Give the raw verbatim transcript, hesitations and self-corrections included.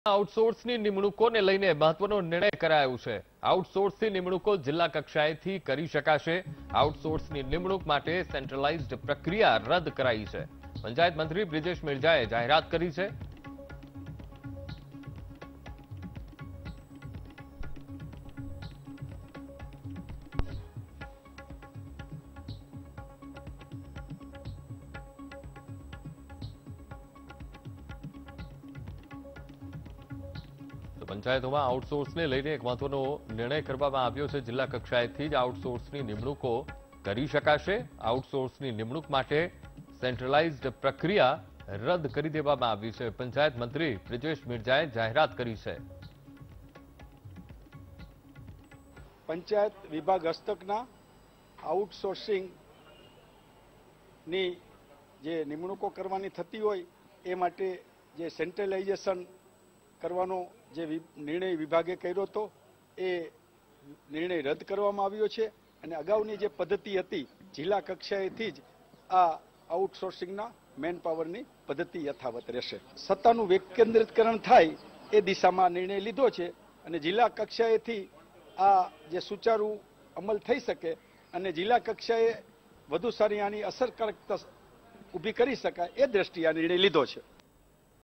આઉટસોર્સની નિમણૂકોને લઈને મહત્વનો નિર્ણય કરાયો છે। આઉટસોર્સની નિમણૂકો જિલ્લા કક્ષાએથી કરી શકાશે। આઉટસોર્સની નિમણૂક માટે સેન્ટ્રલાઇઝ્ડ પ્રક્રિયા રદ કરાઈ છે। પંચાયત મંત્રી બ્રિજેશ મેરજાએ જાહેરાત કરી છે। પંચાયતોમાં આઉટસોર્સને લઈને એક મહત્વનો નિર્ણય કરવામાં આવ્યો છે। જિલ્લા કક્ષાએથી જ આઉટસોર્સની નિમણૂકો કરી શકાશે। આઉટસોર્સની નિમણૂક માટે સેન્ટ્રલાઇઝ્ડ પ્રક્રિયા રદ કરી દેવામાં આવી છે। પંચાયત મંત્રી બ્રિજેશ મેરજાએ જાહેરાત કરી છે। પંચાયત વિભાગ હસ્તકના આઉટસોર્સિંગ ની જે નિમણૂકો કરવાની થતી હોય એ માટે જે સેન્ટ્રલાઇઝેશન કરવાનો જે નિર્ણય વિભાગે કર્યો હતો એ નિર્ણય રદ કરવામાં આવ્યો છે અને અગાઉની જે પદ્ધતિ હતી જિલ્લા કક્ષાએથી જ આ આઉટસોર્સિંગના મેન પાવરની પદ્ધતિ યથાવત રહેશે। સત્તાનું વિકેન્દ્રીકરણ થાય એ દિશામાં નિર્ણય લીધો છે અને જિલ્લા કક્ષાએથી આ જે સુચારુ અમલ થઈ શકે અને જિલ્લા કક્ષાએ વધુ સારી આની અસરકારકતા ઊભી કરી શકાય એ દ્રષ્ટિએ આ નિર્ણય લીધો છે।